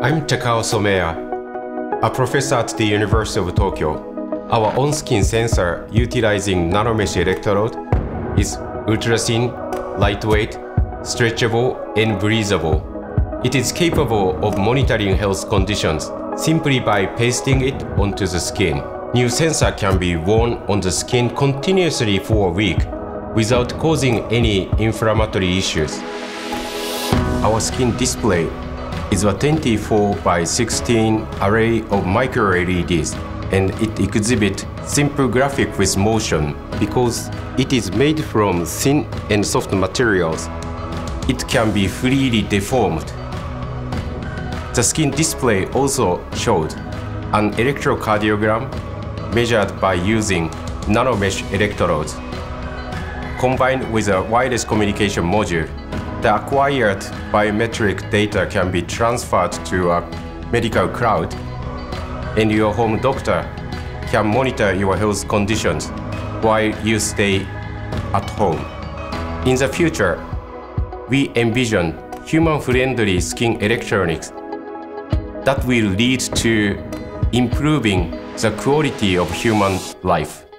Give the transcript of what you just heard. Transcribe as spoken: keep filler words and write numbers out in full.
I'm Takao Somea, a professor at the University of Tokyo. Our on-skin sensor utilizing nanomesh electrode is ultra-thin, lightweight, stretchable, and breathable. It is capable of monitoring health conditions simply by pasting it onto the skin. New sensor can be worn on the skin continuously for a week without causing any inflammatory issues. Our skin display is a twenty-four by sixteen array of micro L E Ds, and it exhibits simple graphic with motion because it is made from thin and soft materials. It can be freely deformed. The skin display also showed an electrocardiogram measured by using nanomesh electrodes. Combined with a wireless communication module, the acquired biometric data can be transferred to a medical cloud, and your home doctor can monitor your health conditions while you stay at home. In the future, we envision human-friendly skin electronics that will lead to improving the quality of human life.